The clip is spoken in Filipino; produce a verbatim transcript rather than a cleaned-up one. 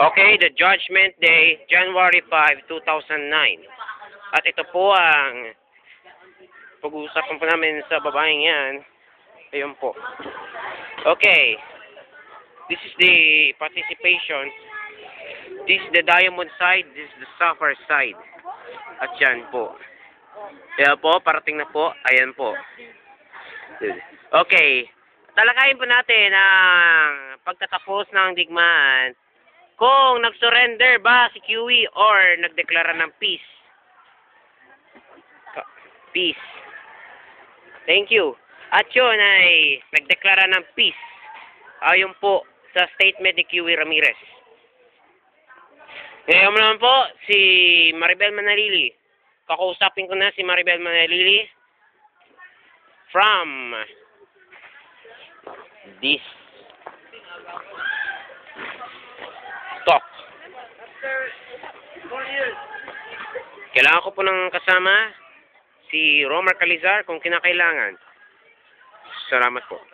Okay, the Judgment Day, January fifth, two thousand nine. At ito po ang pag-uusapan po namin sa babaeng yan. Ayun po. Okay. This is the participation. This is the diamond side. This is the sapphire side. At yan po. Ayan po, parating na po. Ayan po. Okay. Talakayin po natin ang pagtatapos ng digmaan. Kung nag-surrender ba si Kiwi or nagdeklara ng peace. Peace. Thank you. At yun ay nagdeklara ng peace. Ayon po sa statement ni Kiwi Ramirez. Ngayon naman po, si Maribel Manalili. Kakausapin ko na si Maribel Manalili from this talk. Kailangan ko po ng kasama si Romar Calizar kung kinakailangan. Salamat po.